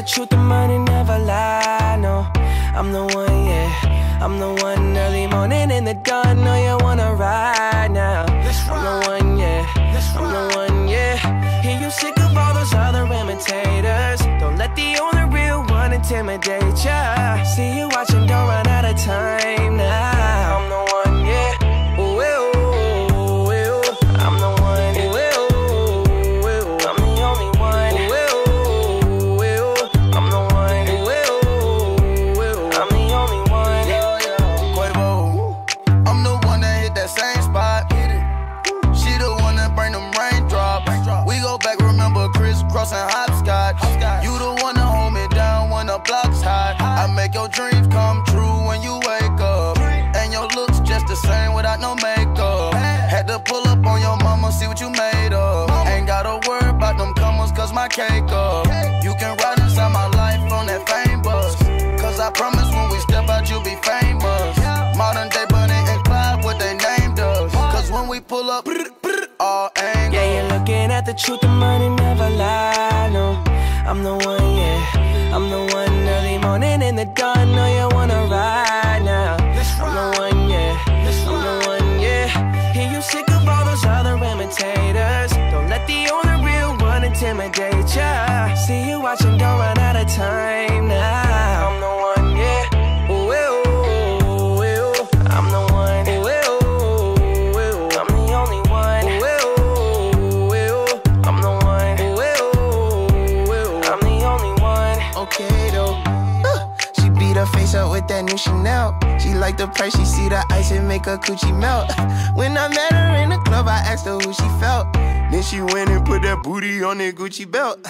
truth, the money never lie, no. I'm the one, yeah. I'm the one early morning in the dawn. Know you wanna ride now. I'm the one, yeah. I'm the one, yeah. Hear you sick of all those other imitators. Don't let the only real one intimidate ya. See you watching, don't run out of time now. I'm the one, yeah. Ooh, ooh, ooh. I'm the one, ooh, ooh, ooh. I'm the only one, ooh, ooh, ooh. I'm the one, ooh, ooh, ooh. I'm the only one. Quavo, I'm the one that hit that same spot. She the one that bring them raindrops. We go back, remember crisscross and hopscotch. You the one that hold me down when the block's hot. I make your dreams come true when you wake up. And your looks just the same without no makeup. Had to pull up on your mama, see what you made of. Ain't gotta worry about them comers, cause my cake up. You can ride inside my life on that fame bus. Cause I promise when we step out, you'll be famous. Modern day Bonnie and Clyde, what they named us. Cause when we pull up, all angles. Yeah, you're looking at the truth, the money never lie, no. I'm the one, yeah. I'm the one early morning in the dawn. Know you wanna ride now. I'm the one, yeah. I'm the one, yeah. Hear you sick of all those other imitators. Don't let the only real one intimidate ya. See you watching, don't run out of time now. I'm the one, yeah. Ooh, ooh, ooh. I'm the one, ooh, ooh, ooh. I'm the only one, ooh, ooh, ooh. I'm the one, ooh, ooh, ooh. I'm the only one. Okay though, she beat her face up with that new Chanel. She like the price, she see the ice and make her coochie melt. When I met her in the club, I asked her who she felt. Then she went and put that booty on that Gucci belt.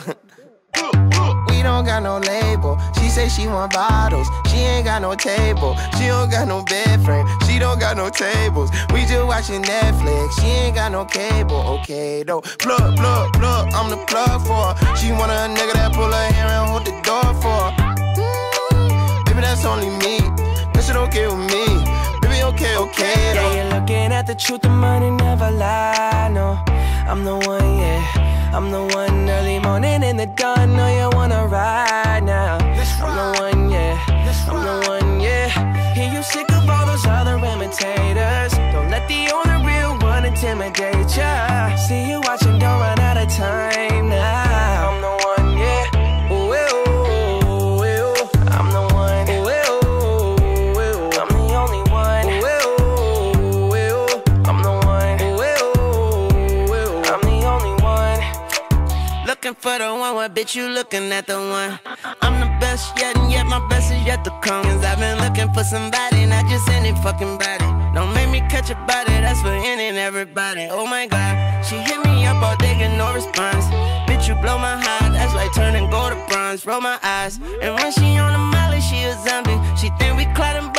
We don't got no label. She say she want bottles. She ain't got no table. She don't got no bed frame. She don't got no tables. We just watching Netflix. She ain't got no cable. Okay though. Plug, plug, plug. I'm the plug for her. She want a nigga that pull her hair and hold the door for her. Baby, that's only me. That shit okay with me. Baby, okay, okay though. Yeah, you're looking at the truth, the money never lie, no. I'm the one, yeah. I'm the one early morning in the dawn. Know you wanna ride now. I'm the one, yeah. I'm the one, yeah. Hear you sick of all those other imitators. Don't let the only real one intimidate ya. See you watching, don't run out of time now. I'm the one, yeah. Ooh, ooh, ooh. I'm the one, ooh, ooh, ooh. I'm the only one, ooh, ooh, ooh. I'm the one, ooh, ooh, ooh. I'm the only one. Looking for the one, what bitch you looking at the one? I'm the best yet, and yet my best is yet to come. Cause I've been looking for somebody, not just any fucking body. Don't make me catch a body, that's for any and everybody. Oh my god, she hit me up all day, get no response. Bitch, you blow my heart, that's like turning gold to bronze. Roll my eyes, and when she on the molly, she a zombie. She think we clotting